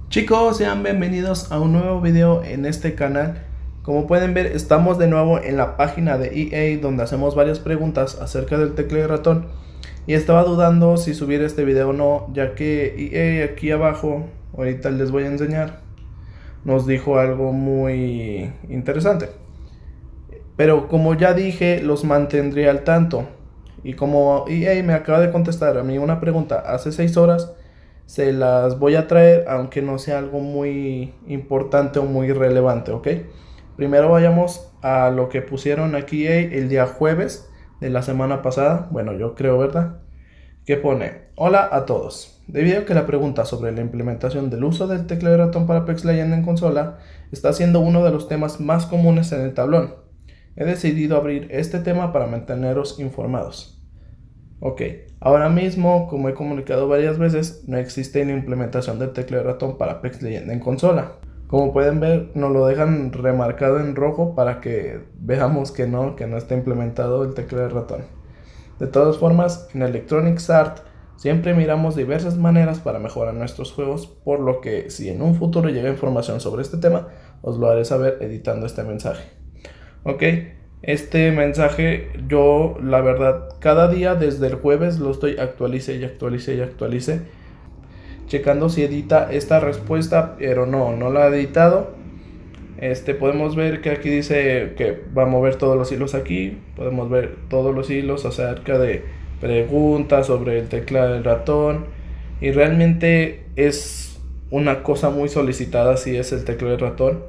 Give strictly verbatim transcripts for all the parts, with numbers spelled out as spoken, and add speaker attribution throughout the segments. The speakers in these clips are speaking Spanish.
Speaker 1: Chicos, sean bienvenidos a un nuevo video en este canal. Como pueden ver, estamos de nuevo en la página de E A donde hacemos varias preguntas acerca del teclado y ratón. Y estaba dudando si subir este video o no, ya que E A aquí abajo, ahorita les voy a enseñar, nos dijo algo muy interesante. Pero como ya dije, los mantendré al tanto. Y como E A me acaba de contestar a mí una pregunta hace seis horas, se las voy a traer, aunque no sea algo muy importante o muy relevante, ¿ok? Primero vayamos a lo que pusieron aquí el día jueves de la semana pasada. Bueno, yo creo, ¿verdad? Que pone: hola a todos. Debido a que la pregunta sobre la implementación del uso del teclado y ratón para Apex Legends en consola está siendo uno de los temas más comunes en el tablón, he decidido abrir este tema para manteneros informados. Ok, ahora mismo, como he comunicado varias veces, no existe la implementación del teclado y ratón para Apex Legends en consola. Como pueden ver, nos lo dejan remarcado en rojo para que veamos que no, que no está implementado el teclado y ratón. De todas formas, en Electronic Arts siempre miramos diversas maneras para mejorar nuestros juegos, por lo que si en un futuro llega información sobre este tema, os lo haré saber editando este mensaje. Ok. Este mensaje yo, la verdad, cada día desde el jueves lo estoy actualice y actualice y actualice, checando si edita esta respuesta, pero no, no la ha editado. Este, podemos ver que aquí dice que va a mover todos los hilos aquí. Podemos ver todos los hilos acerca de preguntas sobre el teclado y el ratón. Y realmente es una cosa muy solicitada si es el teclado y el ratón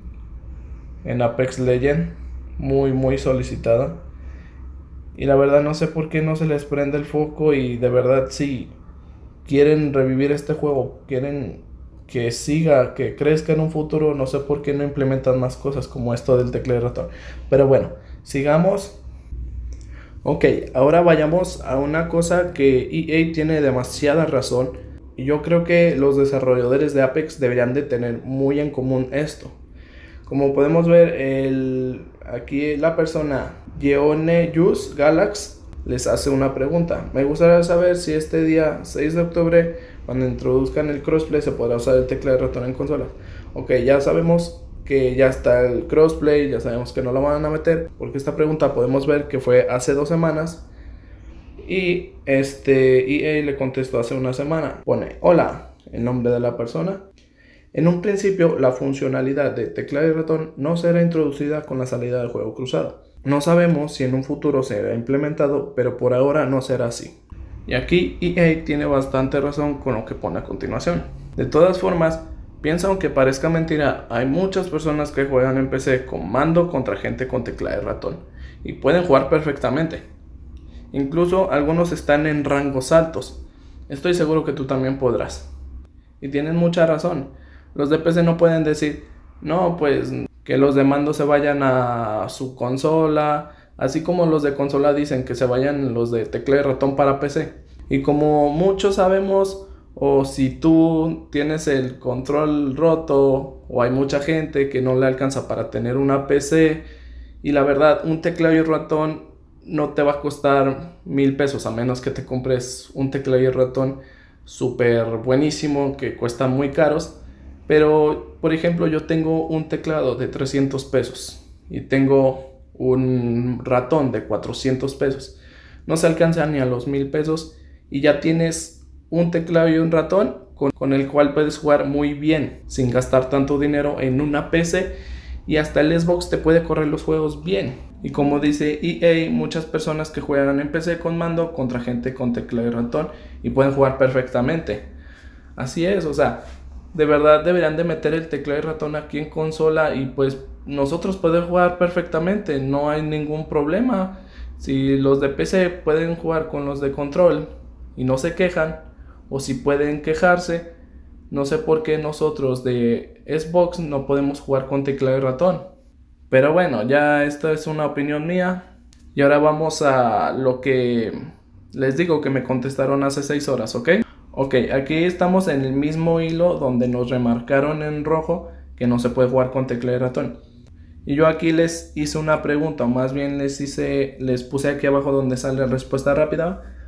Speaker 1: en Apex Legends. Muy muy solicitada, y la verdad no sé por qué no se les prende el foco. Y de verdad, si quieren revivir este juego, quieren que siga, que crezca en un futuro, no sé por qué no implementan más cosas como esto del teclado y ratón. Pero bueno, sigamos. Ok, ahora vayamos a una cosa que E A tiene demasiada razón, y yo creo que los desarrolladores de Apex deberían de tener muy en común esto. Como podemos ver, el, aquí la persona Geonejus Galax les hace una pregunta. Me gustaría saber si este día seis de octubre, cuando introduzcan el crossplay, se podrá usar el teclado y ratón en consolas. Ok, ya sabemos que ya está el crossplay, ya sabemos que no lo van a meter, porque esta pregunta podemos ver que fue hace dos semanas. Y este E A le contestó hace una semana. Pone: hola, el nombre de la persona. En un principio, la funcionalidad de teclado y ratón no será introducida con la salida del juego cruzado. No sabemos si en un futuro será implementado, pero por ahora no será así. Y aquí E A tiene bastante razón con lo que pone a continuación. De todas formas, piensa, aunque parezca mentira, hay muchas personas que juegan en P C con mando contra gente con teclado y ratón, y pueden jugar perfectamente. Incluso algunos están en rangos altos. Estoy seguro que tú también podrás. Y tienen mucha razón. Los de P C no pueden decir: no, pues que los de mando se vayan a su consola, así como los de consola dicen que se vayan los de teclado y ratón para P C. Y como muchos sabemos, o si tú tienes el control roto, o hay mucha gente que no le alcanza para tener una P C, y la verdad, un teclado y ratón no te va a costar mil pesos, a menos que te compres un teclado y ratón súper buenísimo que cuestan muy caros. Pero, por ejemplo, yo tengo un teclado de trescientos pesos y tengo un ratón de cuatrocientos pesos. No se alcanza ni a los mil pesos, y ya tienes un teclado y un ratón con, con el cual puedes jugar muy bien, sin gastar tanto dinero en una P C, y hasta el Xbox te puede correr los juegos bien. Y como dice E A, muchas personas que juegan en P C con mando contra gente con teclado y ratón, y pueden jugar perfectamente. Así es, o sea, de verdad deberían de meter el teclado y ratón aquí en consola, y pues nosotros podemos jugar perfectamente, no hay ningún problema. Si los de P C pueden jugar con los de control y no se quejan, o si pueden quejarse, no sé por qué nosotros de Xbox no podemos jugar con teclado y ratón. Pero bueno, ya esta es una opinión mía. Y ahora vamos a lo que les digo que me contestaron hace seis horas, ¿ok? Ok, aquí estamos en el mismo hilo donde nos remarcaron en rojo que no se puede jugar con teclado y ratón. Y yo aquí les hice una pregunta, o más bien les hice, les puse aquí abajo donde sale respuesta rápida,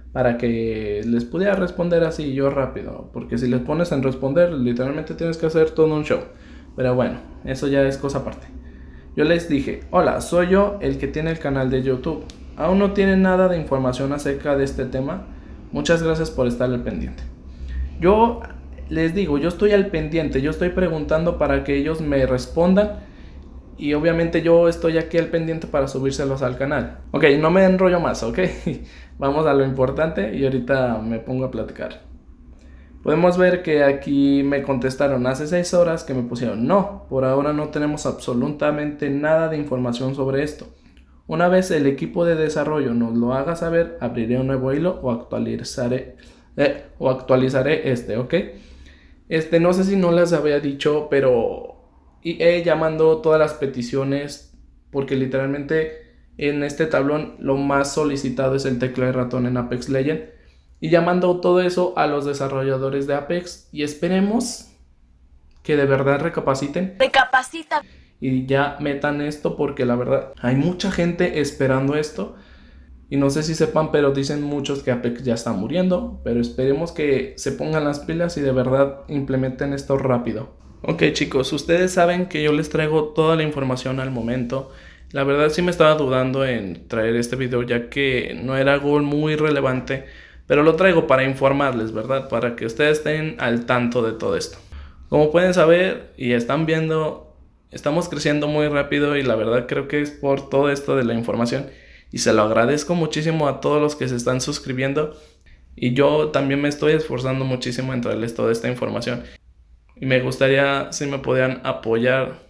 Speaker 1: para que les pudiera responder así yo rápido, porque si les pones en responder literalmente tienes que hacer todo un show. Pero bueno, eso ya es cosa aparte. Yo les dije, hola, soy yo el que tiene el canal de YouTube. Aún no tienen nada de información acerca de este tema. Muchas gracias por estar al pendiente. Yo les digo, yo estoy al pendiente, yo estoy preguntando para que ellos me respondan. Y obviamente yo estoy aquí al pendiente para subírselos al canal. Ok, no me enrollo más, ok. Vamos a lo importante y ahorita me pongo a platicar. Podemos ver que aquí me contestaron hace seis horas que me pusieron no, por ahora no tenemos absolutamente nada de información sobre esto. Una vez el equipo de desarrollo nos lo haga saber, abriré un nuevo hilo o actualizaré, eh, o actualizaré este, ok. Este, no sé si no les había dicho, pero E A llamando todas las peticiones, porque literalmente en este tablón lo más solicitado es el teclado de ratón en Apex Legends, y llamando todo eso a los desarrolladores de Apex, y esperemos que de verdad recapaciten
Speaker 2: Recapacita
Speaker 1: y ya metan esto, porque la verdad hay mucha gente esperando esto. Y no sé si sepan, pero dicen muchos que Apex ya está muriendo, pero esperemos que se pongan las pilas y de verdad implementen esto rápido. Ok chicos, ustedes saben que yo les traigo toda la información al momento. La verdad sí me estaba dudando en traer este video, ya que no era algo muy relevante, pero lo traigo para informarles, ¿verdad? Para que ustedes estén al tanto de todo esto. Como pueden saber y están viendo, estamos creciendo muy rápido y la verdad creo que es por todo esto de la información. Y se lo agradezco muchísimo a todos los que se están suscribiendo. Y yo también me estoy esforzando muchísimo en traerles toda esta información. Y me gustaría si me podían apoyar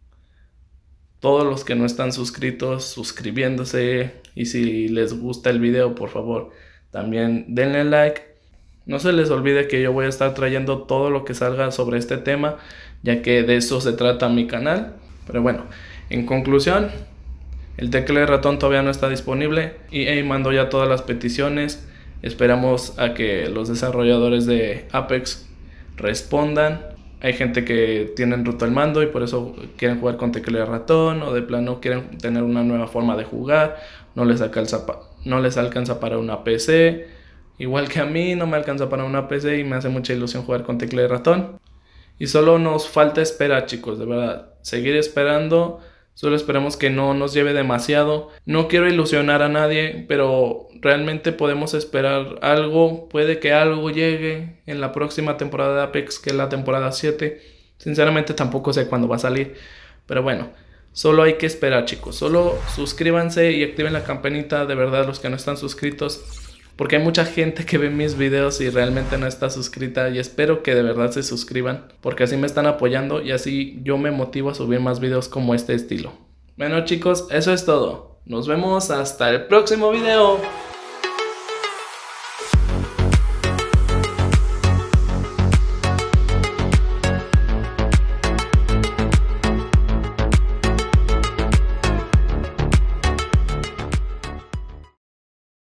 Speaker 1: todos los que no están suscritos, suscribiéndose. Y si les gusta el video, por favor, también denle like. No se les olvide que yo voy a estar trayendo todo lo que salga sobre este tema, ya que de eso se trata mi canal. Pero bueno, en conclusión, el teclado de ratón todavía no está disponible. E A mandó ya todas las peticiones. Esperamos a que los desarrolladores de Apex respondan. Hay gente que tienen roto el mando y por eso quieren jugar con teclado de ratón, o de plano quieren tener una nueva forma de jugar. No les alcanza, no les alcanza para una P C. Igual que a mí no me alcanza para una P C y me hace mucha ilusión jugar con teclado de ratón. Y solo nos falta esperar, chicos, de verdad. Seguir esperando. Solo esperemos que no nos lleve demasiado. No quiero ilusionar a nadie, pero realmente podemos esperar algo. Puede que algo llegue en la próxima temporada de Apex, que es la temporada siete. Sinceramente tampoco sé cuándo va a salir. Pero bueno, solo hay que esperar, chicos. Solo suscríbanse y activen la campanita, de verdad, los que no están suscritos. Porque hay mucha gente que ve mis videos y realmente no está suscrita. Y espero que de verdad se suscriban, porque así me están apoyando y así yo me motivo a subir más videos como este estilo. Bueno chicos, eso es todo. Nos vemos hasta el próximo video.